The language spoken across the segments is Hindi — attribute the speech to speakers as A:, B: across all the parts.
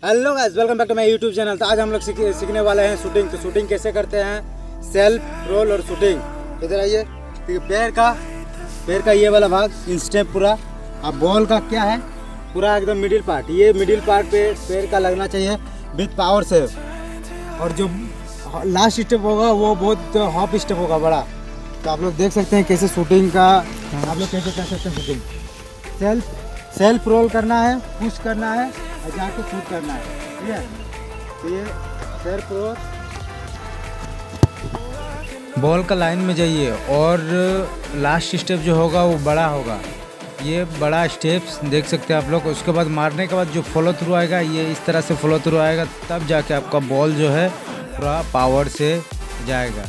A: Hello guys, welcome back to my YouTube channel. तो आज हम लोग सीखने वाले हैं शूटिंग। तो शूटिंग कैसे करते हैं, सेल्फ रोल और शूटिंग। इधर आइए। तो पैर का ये वाला भाग इंस्टेप पूरा। अब बॉल का क्या है, पूरा एकदम मिडिल पार्ट। ये मिडिल पार्ट पे पैर का लगना चाहिए विथ पावर से। और जो लास्ट स्टेप होगा वो बहुत हॉप स्टेप होगा बड़ा। तो आप लोग देख सकते हैं कैसे शूटिंग का आप लोग कैसे कर सकते हैं शूटिंग। सेल्फ रोल करना है, पुश करना है और जाके शूट करना है, ठीक है। तो ये सेल्फ रोल,
B: बॉल का लाइन में जाइए और लास्ट स्टेप जो होगा वो बड़ा होगा। ये बड़ा स्टेप्स देख सकते हैं आप लोग। उसके बाद मारने के बाद जो फॉलो थ्रू आएगा, ये इस तरह से फॉलो थ्रू आएगा, तब जाके आपका बॉल जो है पूरा पावर से जाएगा।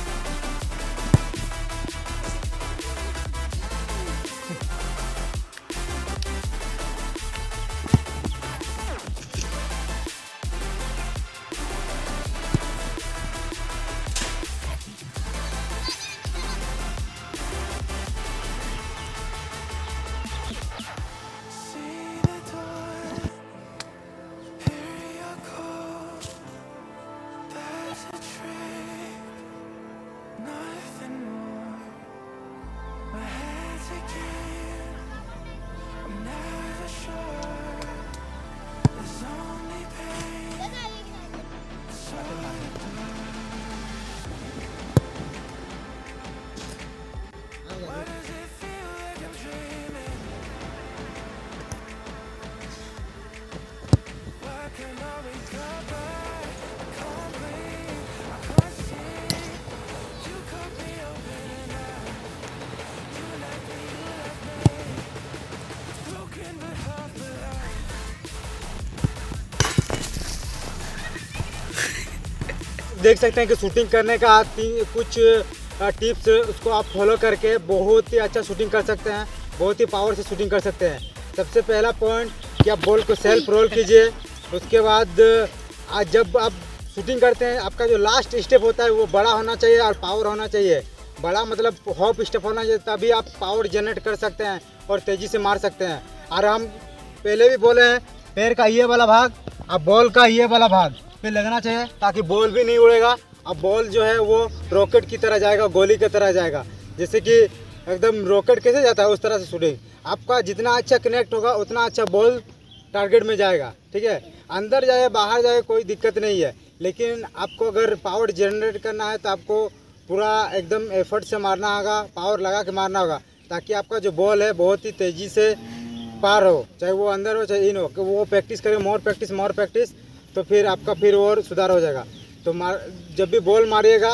A: देख सकते हैं कि शूटिंग करने का कुछ टिप्स उसको आप फॉलो करके बहुत ही अच्छा शूटिंग कर सकते हैं, बहुत ही पावर से शूटिंग कर सकते हैं। सबसे पहला पॉइंट कि आप बॉल को सेल्फ रोल कीजिए। उसके बाद जब आप शूटिंग करते हैं, आपका जो लास्ट स्टेप होता है वो बड़ा होना चाहिए और पावर होना चाहिए। बड़ा मतलब हॉप स्टेप होना चाहिए, तभी आप पावर जनरेट कर सकते हैं और तेज़ी से मार सकते हैं। और हम पहले भी बोले हैं, पैर का ये वाला भाग और बॉल का ये वाला भाग पे लगना चाहिए, ताकि बॉल भी नहीं उड़ेगा। अब बॉल जो है वो रॉकेट की तरह जाएगा, गोली की तरह जाएगा। जैसे कि एकदम रॉकेट कैसे जाता है उस तरह से शूटिंग। आपका जितना अच्छा कनेक्ट होगा उतना अच्छा बॉल टारगेट में जाएगा, ठीक है। अंदर जाए बाहर जाए कोई दिक्कत नहीं है, लेकिन आपको अगर पावर जनरेट करना है तो आपको पूरा एकदम एफर्ट से मारना होगा, पावर लगा के मारना होगा, ताकि आपका जो बॉल है बहुत ही तेज़ी से पार हो, चाहे वो अंदर हो चाहे इन हो। कि वो प्रैक्टिस करें, मोर प्रैक्टिस, तो फिर आपका फिर और सुधार हो जाएगा। तो जब भी बॉल मारिएगा,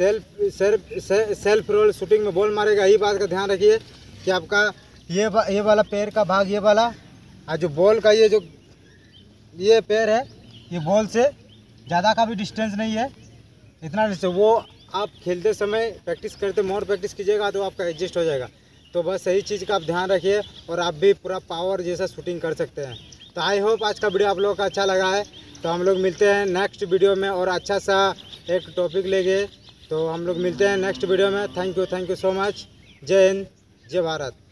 A: सेल्फ रोल शूटिंग में बॉल मारेगा, यही बात का ध्यान रखिए कि आपका ये वाला पैर का भाग, ये वाला और जो बॉल का ये पैर है, ये बॉल से ज़्यादा का भी डिस्टेंस नहीं है, इतना डिस्टेंस। वो आप खेलते समय प्रैक्टिस करते मोर प्रैक्टिस कीजिएगा तो आपका एडजस्ट हो जाएगा। तो बस सही चीज़ का आप ध्यान रखिए और आप भी पूरा पावर जैसा शूटिंग कर सकते हैं। तो आई होप आज का वीडियो आप लोगों को अच्छा लगा है। तो हम लोग मिलते हैं नेक्स्ट वीडियो में और अच्छा सा एक टॉपिक लेके। तो हम लोग मिलते हैं नेक्स्ट वीडियो में। Thank you so much. जय हिंद, जय भारत।